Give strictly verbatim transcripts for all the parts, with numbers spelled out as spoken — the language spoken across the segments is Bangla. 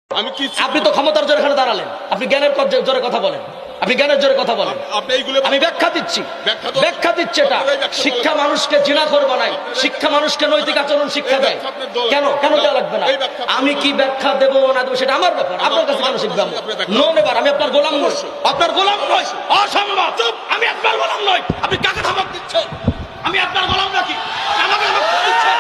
আমি কি আপনি তো ক্ষমতার জোরে এখানে দাঁড়ালেন, আপনি জ্ঞানের জোরে কথা বলেন, আপনি জ্ঞানের জোরে কথা বলেন। আমি ব্যাখ্যা দিচ্ছি, ব্যাখ্যা দিচ্ছি। এটা শিক্ষা মানুষকে জিনাখোর বানায়, শিক্ষা মানুষকে নৈতিক আচরণ শিক্ষা দেয়। কেন কেন দেওয়া লাগবে না? আমি কি ব্যাখ্যা দেবো না দেবো সেটা আমার ব্যাপার, আপনার কাছে কেন শিখবে? নো নেবার, আমি আপনার গোলাম নই, আপনার গোলাম নই। অসম্ভব, আমি আপনার গোলাম নই। আপনি কাকে ধমক দিচ্ছেন? আমি আপনার গোলাম নাকি? আমাকে ধমক দিচ্ছেন?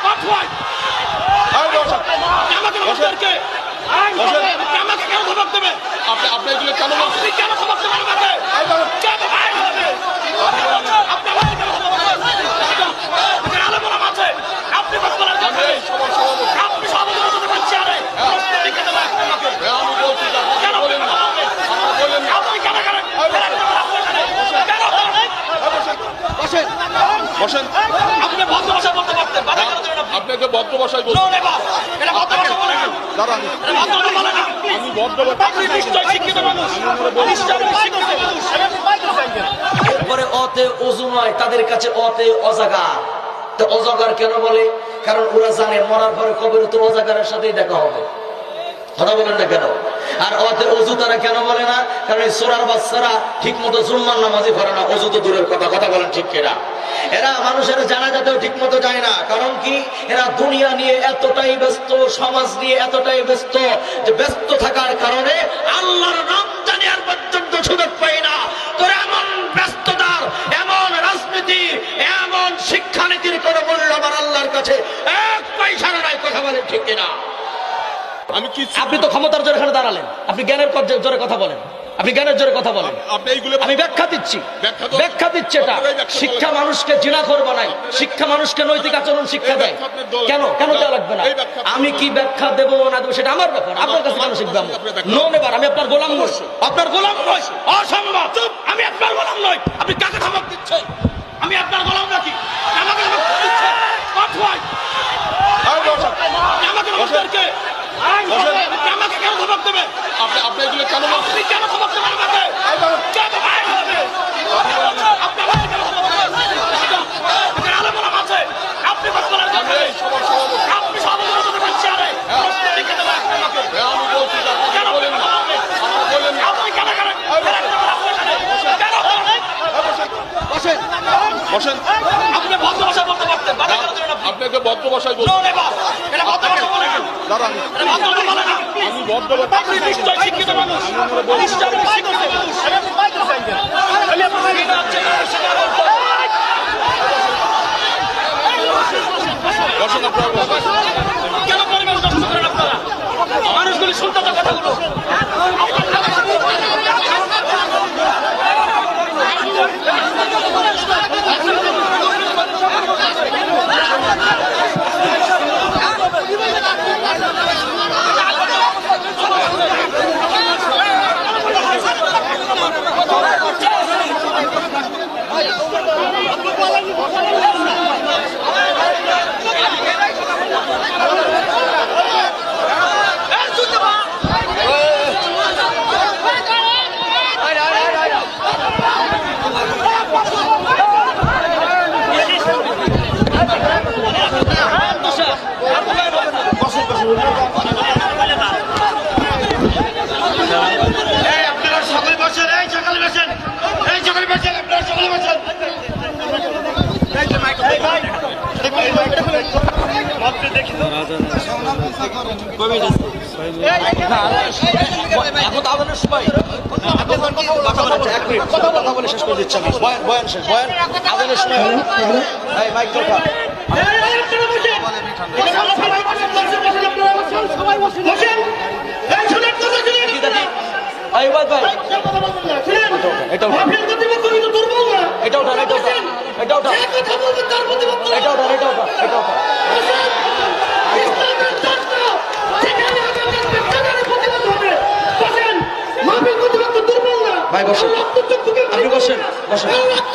আমাকে আমাকে কেন ধমক দেবে? আপনি আপনি এগুলো কেন আপনি কেন ধমক দেবেন আমাকে? কেন ভাই হবে? আপনি আমাকে কেন ধমক দেবেন? আপনার আলো গোলাম আছে, আপনি কথা বলার জন্য আপনি সভাপতি বলতে পারছি। আরে আপনি কেন আমাকে আমি বলছি কেন বলেন না? বলেন না আপনি কেন করেন? বসেন বসেন আপনি ভদ্র ভাষা বলতে পারতেন, বাধা কেন দিলেন আপনি? আপনাকে ভদ্র ভাষায় বলছি। নো নেবার, এটা ভদ্র ভাষা বলে না, দাঁড়ান, এটা ভদ্র ভাষা বলে না। আমি ভদ্র আপনি নিশ্চয় শিক্ষিত মানুষ, নিশ্চয় শিক্ষিত মানুষ। এরপরে অতে ওযু নয়, তাদের কাছে অতে অজাগার। তো অজাগার কেন বলে? কারণ ওরা জানে মরার পরে কবরে তো অজাগারের সাথেই দেখা হবে। কথা বলেন না কেন? আর অতে ওযু তারা কেন বলে না? কারণ এই সূরার বাচ্চারা ঠিক মতো জুম্মার নামাজই পড়ে না, ওযু তো দূরের কথা। কথা বলেন ঠিক কিনা? এরা মানুষের জানাজাতেও ঠিক মতো যায় না। কারণ কি? এরা দুনিয়া নিয়ে এতটাই ব্যস্ত, সমাজ নিয়ে এতটাই ব্যস্ত যে ব্যস্ত থাকার কারণে আল্লাহর নাম জানি আর পর্যন্ত সুযোগ পাই না। তোর এমন ব্যস্ততার, এমন রাজনীতির, এমন শিক্ষানীতির কোনো মূল্য আমার আল্লাহর কাছে এক পয়সার নাই। কথা বলেন ঠিক কিনা? আমি কি আপনি তো ক্ষমতার জোরে এখানে দাঁড়ালেন, আপনি জ্ঞানের জোরে কথা বলেন, আপনি জ্ঞানের জোরে কথা বলেন। আপনি এইগুলো আমি ব্যাখ্যা দিচ্ছি, ব্যাখ্যা তো- ব্যাখ্যা দিচ্ছি। এটা শিক্ষা মানুষকে জিনাখোর বানায়, শিক্ষা মানুষকে নৈতিক আচরণ শিক্ষা দেয়। কেন কেন দেওয়া লাগবে না? আমি কি ব্যাখ্যা দেবো না দেবো সেটা আমার ব্যাপার, আপনার কাছে কেন শিখবে? নো নেবার, আমি আপনার গোলাম নই, আপনার গোলাম নই। অসম্ভব, আমি আপনার গোলাম নই। আপনি কাকে ধমক দিচ্ছেন? আমি আপনার গোলাম নাকি? আমাকে ধমক দিচ্ছেন? আমাকে আমাকে আমাকে কেন ধমক দেবে? আপনি আপনি এগুলো কেন আপনি কেন ধমক দেবেন আমাকে? কেন ভাই হবে? আপনি আমাকে কেন ধমক দেবেন? আপনার আলো গোলাম আছে, আপনি কথা বলার জন্য আপনি সভাপতি বলতে পারছি। আরে আপনি কেন আমাকে আমি বলছি কেন বলেন না বলেন না আপনি কেন করেন? কেন বসেন বসেন আপনি ভদ্র ভাষা বলতে পারতেন, বাধা কেন দিলেন আপনি? আপনাকে ভদ্র ভাষায় বলছি। নো নেবার, এটা ভদ্র ভাষা বলে না, দাঁড়ান, এটা ভদ্র ভাষা বলে না। আমি ভদ্র আপনি নিশ্চয় শিক্ষিত মানুষ, নিশ্চয় শিক্ষিত মানুষ। বসেন আপনারা বসেন। কেন পরিবেশ নষ্ট করেন আপনারা? মানুষগুলি শুনতে তো কথাগুলো। কথা বলে শেষ করে দিচ্ছি আমি। বয়ান বয়ান শেষ, বয়ান আদানের সময় হবে। এই মাইক দরকার। এই ভাই ভাই এটা উঠান, এটা উঠান, এটা উঠান, এটা উঠান, এটা উঠান, এটা উঠান, এটা উঠান। ভাই বসেন, আপনি বসেন, বসেন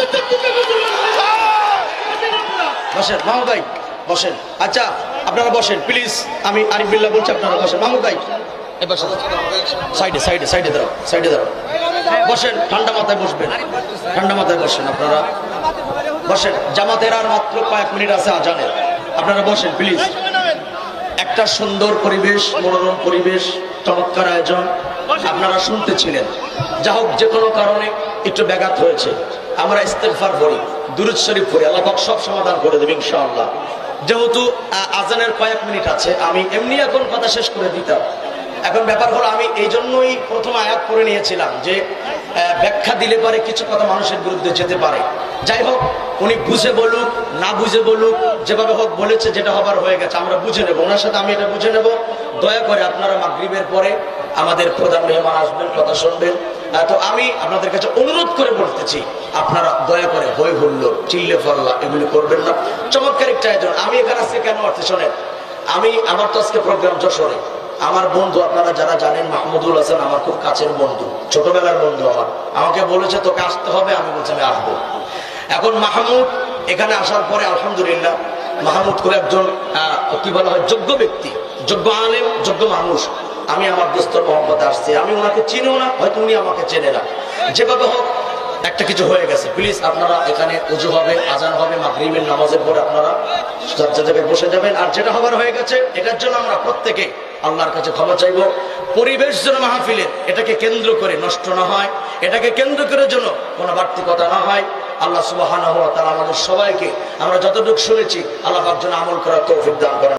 বসেন মাহমুদ ভাই বসেন। আচ্ছা আপনারা বসেন প্লিজ, আমি আরিফ বিল্লাহ বলছি, আপনারা বসেন। মাহমুদ ভাই এই বসেন, সাইডে সাইডে সাইডে দাঁড়াও, সাইডে দাঁড়াও, বসেন, ঠান্ডা মাথায় বসবেন, ঠান্ডা মাথায় বসেন। আপনারা বসেন, জামাতের আর মাত্র কয়েক মিনিট আছে আজানের, আপনারা বসেন প্লিজ। একটা একটা সুন্দর পরিবেশ, মনোরম পরিবেশ, চমৎকার আয়োজন আপনারা শুনতেছিলেন। যা হোক, যে কোনো কারণে একটু ব্যাঘাত হয়েছে, আমরা ইস্তেগফার করি, দুরূদ শরীফ পড়ি, আল্লাহ পাক সব সমাধান করে দেবে ইনশাআল্লাহ। যেহেতু আজানের কয়েক মিনিট আছে, আমি এমনি এখন কথা শেষ করে দিতাম। এখন ব্যাপার হলো, আমি এই জন্যই প্রথম আয়াত পড়ে নিয়েছিলাম যে ব্যাখ্যা দিলে পারে কিছু কথা মানুষের বিরুদ্ধে যেতে পারে। যাই হোক, উনি বুঝে বলুক না বুঝে বলুক, যেভাবে হোক বলেছে, যেটা হবার হয়ে গেছে, আমরা বুঝে নেবো, ওনার সাথে আমি এটা বুঝে নেব। দয়া করে আপনারা মাগরিবের পরে আমাদের প্রধান মেহমান আসবেন, কথা শুনবেন। তো আমি আপনাদের কাছে অনুরোধ করে বলতেছি, আপনারা দয়া করে হই হুল্লোড়, চিল্লে ফল্লা এগুলি করবেন না। চমৎকার একটা আয়োজন। আমি এখানে আজকে কেন আসছি শোনেন, আমি আমার তো আজকে প্রোগ্রাম যশোরে। আমার বন্ধু আপনারা যারা জানেন, মাহমুদুল হাসান আমার খুব কাছের বন্ধু, ছোটবেলার বন্ধু আমার, আমাকে বলেছে তোকে আসতে হবে। আমি বলছি আমি আসবো। এখন মাহমুদ এখানে আসার পরে আলহামদুলিল্লাহ, মাহমুদ খুব একজন কি বলা হয়, যোগ্য ব্যক্তি, যোগ্য আলেম, যোগ্য মানুষ। আমি আমার দোস্তর মোহাম্মদ আসছি, আমি ওনাকে চিনিও না, হয়তো উনি আমাকে চেনে না। যেভাবে হোক একটা কিছু হয়ে গেছে, প্লিজ আপনারা এখানে উজু হবে, আজান হবে, মাগরিবের নামাজের পরে আপনারা জায়গায় বসে যাবেন। আর যেটা হবার হয়ে গেছে, এটার জন্য আমরা প্রত্যেকে আল্লাহর কাছে ক্ষমা চাইব। পরিবেশ যেন মাহফিলের এটাকে কেন্দ্র করে নষ্ট না হয়, এটাকে কেন্দ্র করে যেন কোনো বাড়তি কথা না হয়। আল্লাহ সুবহানাহু ওয়া তাআলা আমাদের সবাইকে, আমরা যতটুকু শুনেছি, আল্লাহ পাক যেন আমল করার তৌফিক দান করেন।